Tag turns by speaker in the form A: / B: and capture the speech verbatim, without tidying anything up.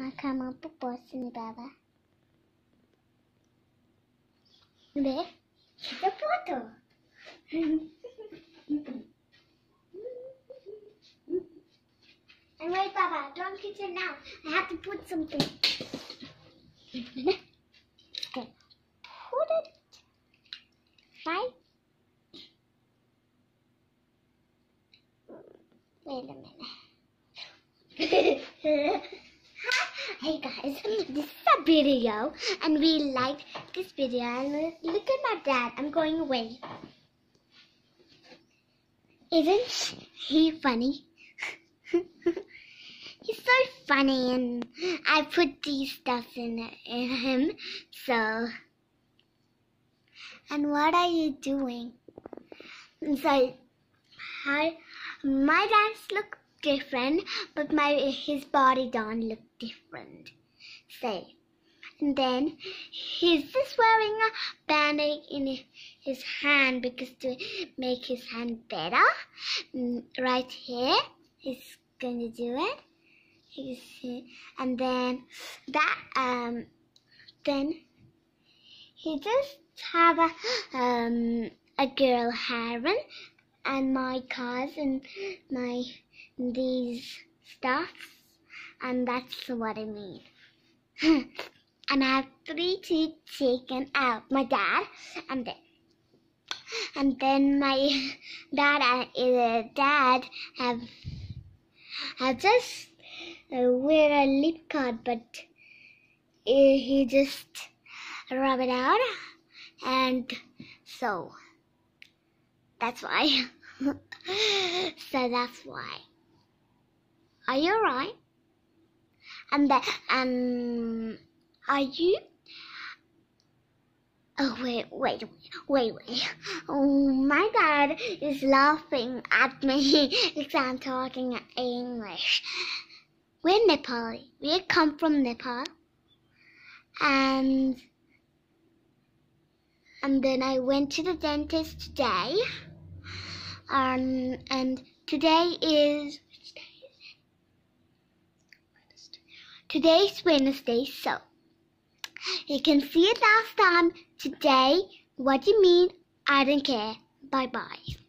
A: Nakama po po ni Baba. Hindi. It's a photo. And wait, Baba, don't kiss it now. I have to put something. Okay. Put it right. Wait a minute. Hey guys, this is a video and we liked this video and look at my dad. I'm going away. Isn't he funny? He's so funny and I put these stuff in, in him. So, and what are you doing? So, hi, my dad's look different, but my his body don't look different. So, and then he's just wearing a band-aid in his hand because to make his hand better. Right here, he's going to do it. He's, and then that um, then he just have a um a girl heron and my cars and my these stuffs, and that's what I mean. And I have three teeth taken out. My dad, and then and then my dad and uh, dad have have just uh, wear a lip guard, but uh, he just rub it out, and so that's why. So that's why. Are you alright? And then, um, are you? Oh wait, wait, wait, wait. Oh, my dad is laughing at me because I'm talking English. We're Nepali. We come from Nepal, and and then I went to the dentist today. Um, and today is today's Wednesday, so you can see it last time. Today, what do you mean? I don't care. Bye bye.